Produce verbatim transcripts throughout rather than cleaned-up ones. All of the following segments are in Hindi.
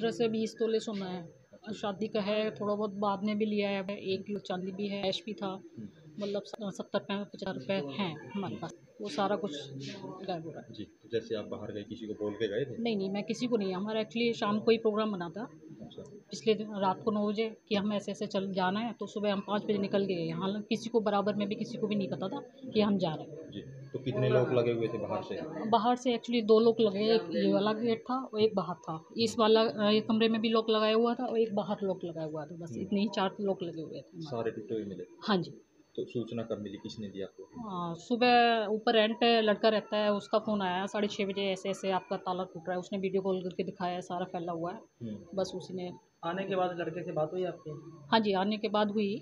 पंद्रह से बीस तोले सोना है। शादी का है, थोड़ा बहुत बाद में भी लिया है। एक किलो चांदी भी है, कैश भी था, मतलब सत्तर रुपये पचास रुपये हैं हमारे पास। वो सारा कुछ गायब हो रहा है जी। तो जैसे आप बाहर गए, किसी को बोल के गए थे? नहीं नहीं, मैं किसी को नहीं। हमारा एक्चुअली शाम को ही प्रोग्राम बना था, अच्छा। पिछले दिन रात को नौ बजे कि हम ऐसे ऐसे चल जाना है, तो सुबह हम पाँच बजे निकल गए। हालांकि किसी को बराबर में भी किसी को भी नहीं पता था कि हम जा रहे हैं। जी। तो कितने लोग लगे हुए थे बाहर से? बाहर से एक्चुअली दो लोग लगे, एक ये वाला गेट था और एक बाहर था। इस वाला अ, ये कमरे में भी लॉक लगाया हुआ था और एक बाहर लॉक लगाया हुआ था। बस इतने ही चार लॉक लगे हुए थे हमारे। सारे टूटे हुए मिले? हाँ जी। तो सूचना कब मिली, किसने दी आपको? हाँ, सुबह ऊपर रेंट लड़का रहता है, उसका फ़ोन आया साढ़े छः बजे, ऐसे ऐसे आपका ताला टूट रहा है। उसने वीडियो कॉल करके दिखाया है, सारा फैला हुआ है। हम्म। बस उसी ने। आने के बाद लड़के से बात हुई आपकी? हाँ जी, आने के बाद हुई।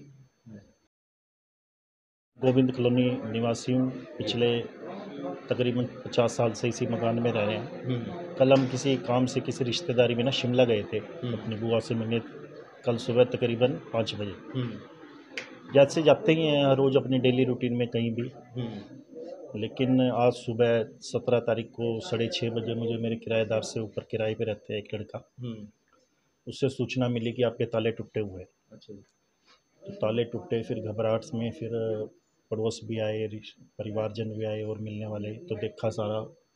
गोविंद कॉलोनी निवासी हूँ। पिछले तकरीबन पचास साल से इसी मकान में रह रहे हैं। हम्म। कल हम किसी काम से किसी रिश्तेदारी में ना शिमला गए थे अपनी बुआ से मिलने। कल सुबह तकरीबन पाँच बजे हम्म। जैसे जाते ही हैं हर रोज़ अपनी डेली रूटीन में कहीं भी। हम्म। लेकिन आज सुबह सत्रह तारीख को साढ़े छः बजे मुझे मेरे किराएदार से, ऊपर किराए पे रहते हैं एक लड़का, हम्म। उससे सूचना मिली कि आपके ताले टूटे हुए हैं। अच्छा जी। तो ताले टूटे, फिर घबराहट में फिर पड़ोस भी आए, रिश- परिवारजन भी आए और मिलने वाले। तो देखा सारा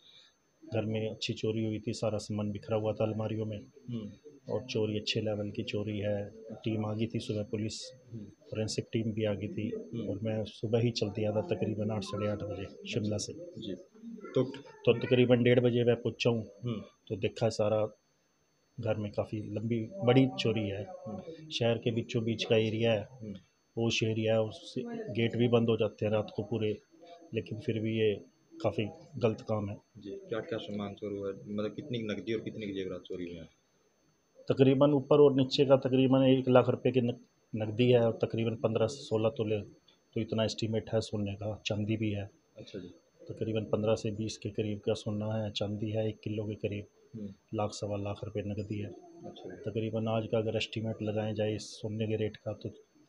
घर में अच्छी चोरी हुई थी, सारा सामान बिखरा हुआ था अलमारियों में हम्म। और चोरी अच्छे लेवल की चोरी है। टीम आ गई थी सुबह, पुलिस फोरेंसिक टीम भी आ गई थी और मैं सुबह ही चल दिया था तकरीबन आठ साढ़े आठ बजे शिमला से। जी। तो तो तकरीबन डेढ़ बजे मैं पहुंचा हूँ। हम्म। तो देखा सारा घर में काफ़ी लंबी बड़ी चोरी है। शहर के बीचों बीच का एरिया है, पोश एरिया है, उससे गेट भी बंद हो जाते हैं रात को पूरे, लेकिन फिर भी ये काफ़ी गलत काम है। जी, क्या क्या सामान चोरी हुआ है? मतलब कितनी की नकदी और कितनी की जेवरात चोरी हुए हैं? तकरीबन ऊपर और नीचे का तकरीबन एक लाख रुपए की नक- नकदी है और तकरीबन पंद्रह से सोलह तोले तो इतना एस्टीमेट है सोने का। चांदी भी है, अच्छा जी। तकरीबन पंद्रह से बीस के करीब का सोना है। चांदी है एक किलो के करीब, हम्म। लाख सवा लाख रुपए नकदी है। अच्छा जी। तकरीबन आज का अगर एस्टीमेट लगाया जाए इस सोने के रेट का तो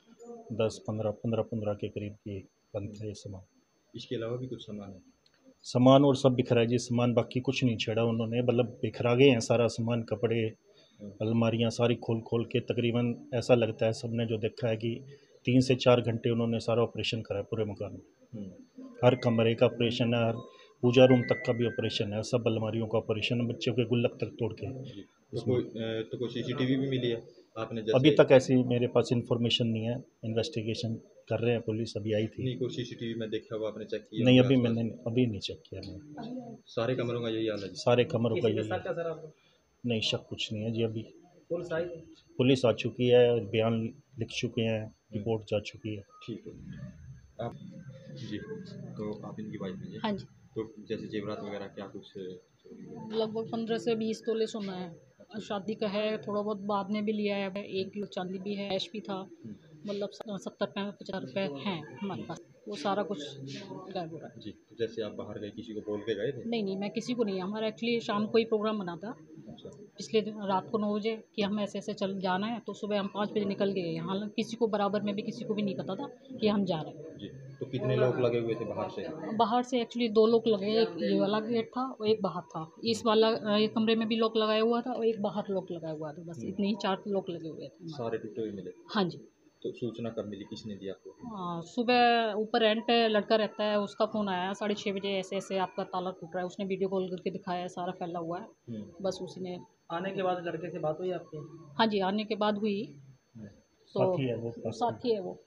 दस पंद्रह पंद्रह पंद्रह के करीब की बनता है ये सामान। इसके अलावा भी कुछ सामान है? सामान और सब बिखरा है जी, सामान बाकी कुछ नहीं छेड़ा उन्होंने, मतलब बिखरा गए हैं सारा सामान। कपड़े, अलमारियां सारी खोल खोल के, तकरीबन ऐसा लगता है सबने जो देखा है कि तीन से चार घंटे उन्होंने सारा ऑपरेशन करा है पूरे मकान में। हम्म। हर कमरे का ऑपरेशन है, हर पूजा रूम तक का भी ऑपरेशन है, सब अलमारियों का ऑपरेशन है, बच्चों के गुल्लक तक तोड़ के। जी। तो कोई अ, तो कोई सीसीटीवी भी मिली है आपने जैसे? अभी तक ऐसी मेरे पास इंफॉर्मेशन नहीं है, इन्वेस्टिगेशन कर रहे हैं, पुलिस अभी आई थी। नहीं, कोई सीसीटीवी में देखा हुआ आपने चेक किया नहीं, होगा अभी आसपास? मैंने अभी नहीं चेक किया मैंने। सारे कमरों का यही हाल है जी? सारे कमरों का किसी पे यही है। शक है सर आपको? नहीं, शक कुछ नहीं है जी। अभी पुलिस आई? पुलिस आ चुकी है, बयान लिख चुके हैं, रिपोर्ट जा चुकी है। ठीक है। आप जी, तो आप इनकी वाइफ हैं जी? हाँ जी, तो जैसे जेवरात वगैरह क्या कुछ चोरी हुआ? लगभग पंद्रह से बीस तोले सोना है। शादी का है, थोड़ा बहुत बाद में भी लिया है। एक किलो चांदी भी है, कैश भी था, मतलब सत्तर रुपये पचास रुपये हैं हमारे पास। वो सारा कुछ गायब हो रहा है। जी। तो जैसे आप बाहर गए, किसी को बोल के गए थे? नहीं नहीं, मैं किसी को नहीं। हमारा एक्चुअली शाम को ही प्रोग्राम बना था, अच्छा। पिछले दिन रात को नौ बजे कि हम ऐसे ऐसे चल जाना है, तो सुबह हम पाँच बजे निकल गए। हालांकि किसी को बराबर में भी किसी को भी नहीं पता था कि हम जा रहे हैं। जी। तो कितने लोग लगे हुए थे बाहर से? बाहर से एक्चुअली दो लोग लगे, एक ये वाला गेट था और एक बाहर था। इस वाला अ, ये कमरे में भी लॉक लगाया हुआ था और एक बाहर लॉक लगाया हुआ था। बस इतने ही चार लॉक लगे हुए थे हमारे। सारे टूटे हुए मिले? हाँ जी। तो सूचना कब मिली, किसने दी आपको? हाँ, सुबह ऊपर रेंट लड़का रहता है, उसका फ़ोन आया साढ़े छः बजे, ऐसे ऐसे आपका ताला टूट रहा है। उसने वीडियो कॉल करके दिखाया है, सारा फैला हुआ है। हम्म। बस उसी ने। आने के बाद लड़के से बात हुई आपकी? हाँ जी, आने के बाद हुई। तो साथी है वो, पास में। साथी है वो।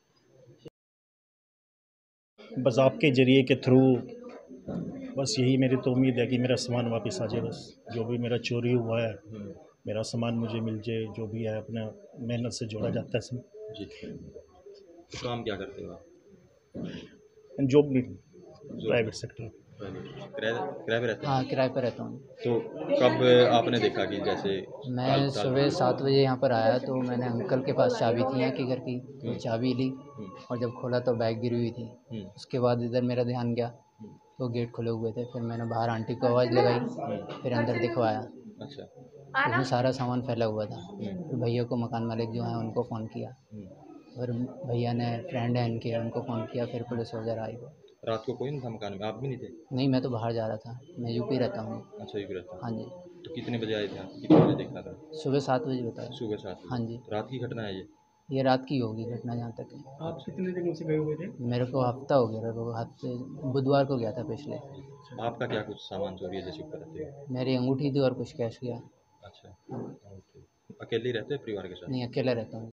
बस आपके जरिए के थ्रू बस यही मेरी तो उम्मीद है कि मेरा सामान वापस आ जाए। बस जो भी मेरा चोरी हुआ है मेरा सामान मुझे मिल जाए, जो भी है अपना मेहनत से जोड़ा जाता है सब। जी। तो काम क्या करते हो आप? जॉब भी, जो प्राइवेट सेक्टर। किराए किराए पे रहते हैं? हाँ, किराए पर रहता हूँ। तो कब आपने देखा कि जैसे मैं ताल- ताल- सुबह सात बजे यहाँ पर आया तो मैंने अंकल के पास चाबी थी यहाँ के घर की, तो चाबी ली और जब खोला तो बैग गिरी हुई थी। हम्म। उसके बाद इधर मेरा ध्यान गया तो गेट खुले हुए थे। फिर मैंने बाहर आंटी को आवाज़ लगाई, फिर अंदर दिखवाया, अच्छा। उसमें सारा सामान फैला हुआ था। फिर भैया को, मकान मालिक जो हैं उनको फ़ोन किया, हम्म। और भैया ने फ्रेंड है इनके, उनको फ़ोन किया, फिर पुलिस वगैरह आई। रात को कोई नहीं था मकान में, आप भी नहीं थे? नहीं, मैं तो बाहर जा रहा था, मैं यूपी रहता हूँ। अच्छा, यूपी रहता हाँ जी, तो कितने बजे आए थे आप? कितने बजे देखा था? सुबह सात बजे बताया। सुबह सात बजे। हाँ जी, तो रात की घटना है ये? ये रात की होगी घटना जहाँ तक है। आप कितने दिनों से गए हुए थे? मेरे को हफ्ता हो गया, मेरे को हफ्ते बुधवार को गया था पिछले। आपका क्या कुछ सामान चोरी है जैसे ऊपर रहते हो? मेरी अंगूठी थी और कुछ कैश गया। अच्छा, ओके। अकेले ही रहते हैं परिवार के साथ? नहीं, अकेला रहता हूँ।